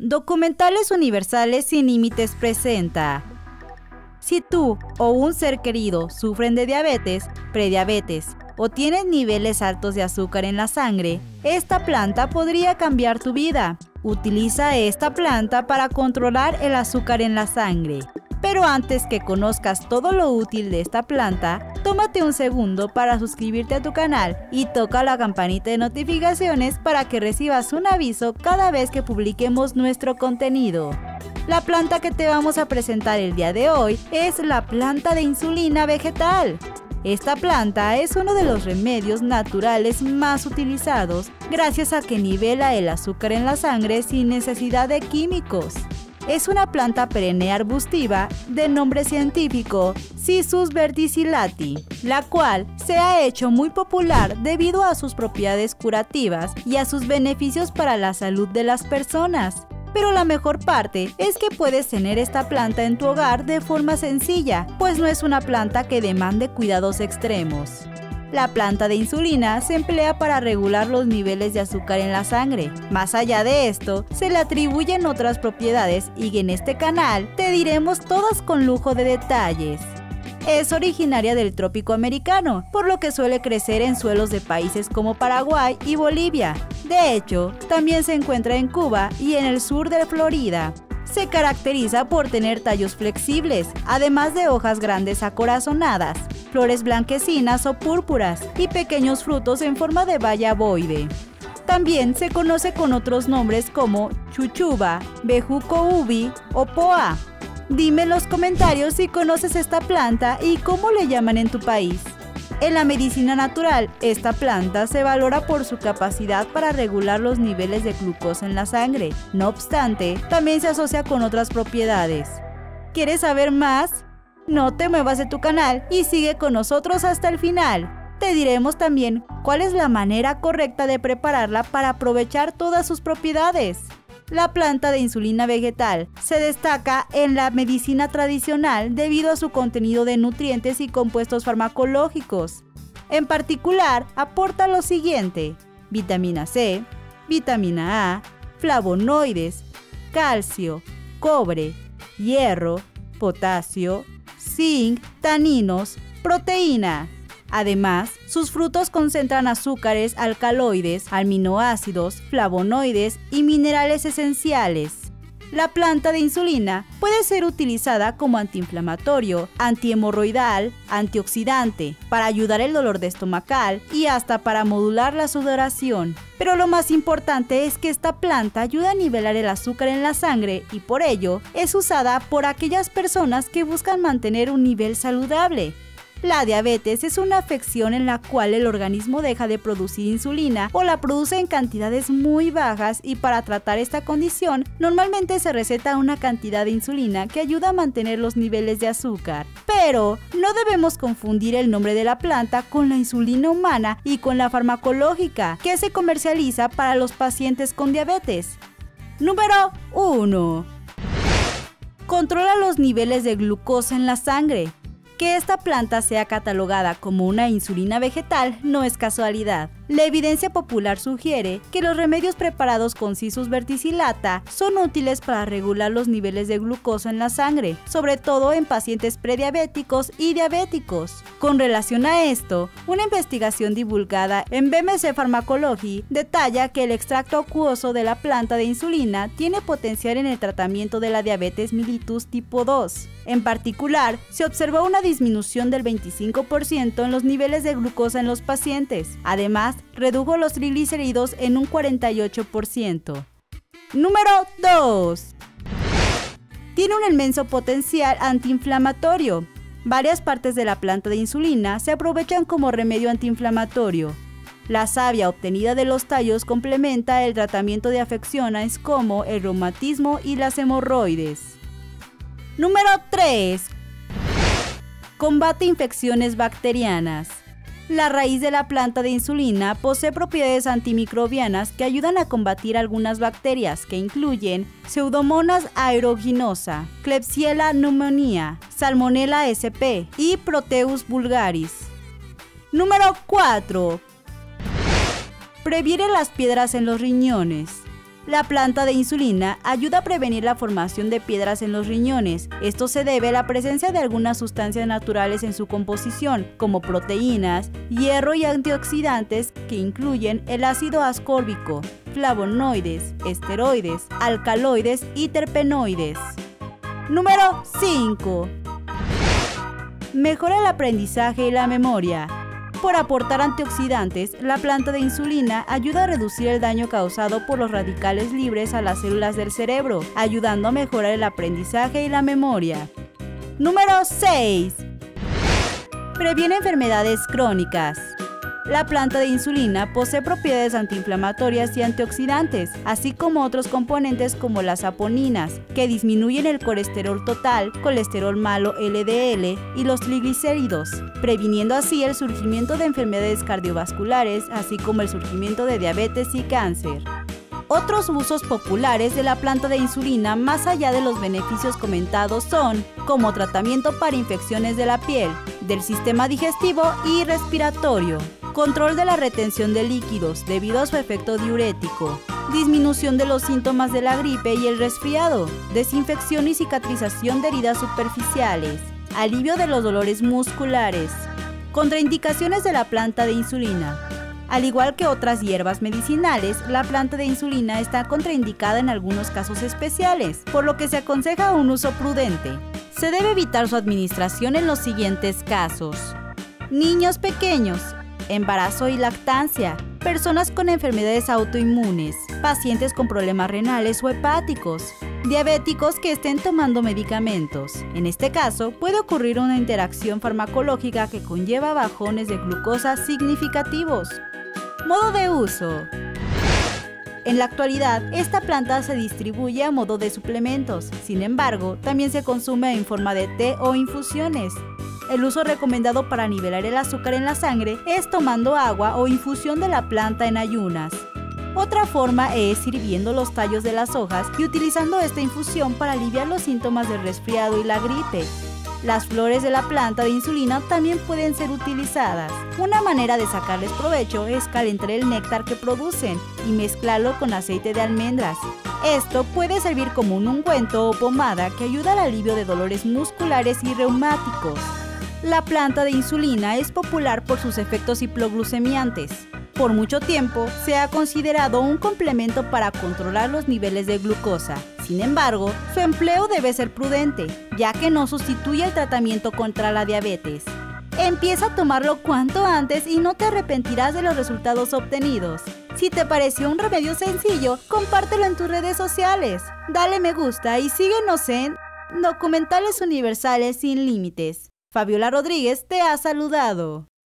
Documentales Universales Sin Límites presenta. Si tú o un ser querido sufren de diabetes, prediabetes o tienen niveles altos de azúcar en la sangre, esta planta podría cambiar tu vida. Utiliza esta planta para controlar el azúcar en la sangre. Pero antes que conozcas todo lo útil de esta planta, tómate un segundo para suscribirte a tu canal y toca la campanita de notificaciones para que recibas un aviso cada vez que publiquemos nuestro contenido. La planta que te vamos a presentar el día de hoy es la planta de insulina vegetal. Esta planta es uno de los remedios naturales más utilizados gracias a que nivela el azúcar en la sangre sin necesidad de químicos. Es una planta perenne arbustiva de nombre científico Cissus verticillati, la cual se ha hecho muy popular debido a sus propiedades curativas y a sus beneficios para la salud de las personas. Pero la mejor parte es que puedes tener esta planta en tu hogar de forma sencilla, pues no es una planta que demande cuidados extremos. La planta de insulina se emplea para regular los niveles de azúcar en la sangre. Más allá de esto, se le atribuyen otras propiedades y en este canal te diremos todas con lujo de detalles. Es originaria del trópico americano, por lo que suele crecer en suelos de países como Paraguay y Bolivia. De hecho, también se encuentra en Cuba y en el sur de Florida. Se caracteriza por tener tallos flexibles, además de hojas grandes acorazonadas, flores blanquecinas o púrpuras y pequeños frutos en forma de baya ovoide. También se conoce con otros nombres como chuchuba, bejuco ubi o poa. Dime en los comentarios si conoces esta planta y cómo le llaman en tu país. En la medicina natural, esta planta se valora por su capacidad para regular los niveles de glucosa en la sangre. No obstante, también se asocia con otras propiedades. ¿Quieres saber más? No te muevas de tu canal y sigue con nosotros hasta el final. Te diremos también cuál es la manera correcta de prepararla para aprovechar todas sus propiedades. La planta de insulina vegetal se destaca en la medicina tradicional debido a su contenido de nutrientes y compuestos farmacológicos. En particular, aporta lo siguiente: vitamina C, vitamina A, flavonoides, calcio, cobre, hierro, potasio, zinc, taninos, proteína. Además, sus frutos concentran azúcares alcaloides, aminoácidos, flavonoides y minerales esenciales. La planta de insulina puede ser utilizada como antiinflamatorio, antihemorroidal, antioxidante, para ayudar el dolor de estomacal y hasta para modular la sudoración. Pero lo más importante es que esta planta ayuda a nivelar el azúcar en la sangre y por ello es usada por aquellas personas que buscan mantener un nivel saludable. La diabetes es una afección en la cual el organismo deja de producir insulina o la produce en cantidades muy bajas y para tratar esta condición normalmente se receta una cantidad de insulina que ayuda a mantener los niveles de azúcar. Pero no debemos confundir el nombre de la planta con la insulina humana y con la farmacológica que se comercializa para los pacientes con diabetes. Número 1. Controla los niveles de glucosa en la sangre. Que esta planta sea catalogada como una insulina vegetal no es casualidad. La evidencia popular sugiere que los remedios preparados con Cissus verticillata son útiles para regular los niveles de glucosa en la sangre, sobre todo en pacientes prediabéticos y diabéticos. Con relación a esto, una investigación divulgada en BMC Pharmacology detalla que el extracto acuoso de la planta de insulina tiene potencial en el tratamiento de la diabetes mellitus tipo 2. En particular, se observó una disminución del 25% en los niveles de glucosa en los pacientes. Además, redujo los triglicéridos en un 48%. Número 2. Tiene un inmenso potencial antiinflamatorio. Varias partes de la planta de insulina se aprovechan como remedio antiinflamatorio. La savia obtenida de los tallos complementa el tratamiento de afecciones como el reumatismo y las hemorroides. Número 3. Combate infecciones bacterianas. La raíz de la planta de insulina posee propiedades antimicrobianas que ayudan a combatir algunas bacterias que incluyen Pseudomonas aeruginosa, Klebsiella pneumoniae, Salmonella sp y Proteus vulgaris. Número 4. Previene las piedras en los riñones. La planta de insulina ayuda a prevenir la formación de piedras en los riñones. Esto se debe a la presencia de algunas sustancias naturales en su composición, como proteínas, hierro y antioxidantes que incluyen el ácido ascórbico, flavonoides, esteroides, alcaloides y terpenoides. Número 5. Mejora el aprendizaje y la memoria. Por aportar antioxidantes, la planta de insulina ayuda a reducir el daño causado por los radicales libres a las células del cerebro, ayudando a mejorar el aprendizaje y la memoria. Número 6. Previene enfermedades crónicas. La planta de insulina posee propiedades antiinflamatorias y antioxidantes, así como otros componentes como las saponinas, que disminuyen el colesterol total, colesterol malo LDL y los triglicéridos, previniendo así el surgimiento de enfermedades cardiovasculares, así como el surgimiento de diabetes y cáncer. Otros usos populares de la planta de insulina, más allá de los beneficios comentados, son como tratamiento para infecciones de la piel, del sistema digestivo y respiratorio, control de la retención de líquidos debido a su efecto diurético, disminución de los síntomas de la gripe y el resfriado, desinfección y cicatrización de heridas superficiales, alivio de los dolores musculares. Contraindicaciones de la planta de insulina. Al igual que otras hierbas medicinales, la planta de insulina está contraindicada en algunos casos especiales, por lo que se aconseja un uso prudente. Se debe evitar su administración en los siguientes casos: niños pequeños, embarazo y lactancia, personas con enfermedades autoinmunes, pacientes con problemas renales o hepáticos, diabéticos que estén tomando medicamentos. En este caso, puede ocurrir una interacción farmacológica que conlleva bajones de glucosa significativos. Modo de uso. En la actualidad, esta planta se distribuye a modo de suplementos. Sin embargo, también se consume en forma de té o infusiones. El uso recomendado para nivelar el azúcar en la sangre es tomando agua o infusión de la planta en ayunas. Otra forma es hirviendo los tallos de las hojas y utilizando esta infusión para aliviar los síntomas del resfriado y la gripe. Las flores de la planta de insulina también pueden ser utilizadas. Una manera de sacarles provecho es calentar el néctar que producen y mezclarlo con aceite de almendras. Esto puede servir como un ungüento o pomada que ayuda al alivio de dolores musculares y reumáticos. La planta de insulina es popular por sus efectos hipoglucemiantes. Por mucho tiempo se ha considerado un complemento para controlar los niveles de glucosa. Sin embargo, su empleo debe ser prudente, ya que no sustituye el tratamiento contra la diabetes. Empieza a tomarlo cuanto antes y no te arrepentirás de los resultados obtenidos. Si te pareció un remedio sencillo, compártelo en tus redes sociales. Dale me gusta y síguenos en Documentales Universales Sin Límites. Fabiola Rodríguez te ha saludado.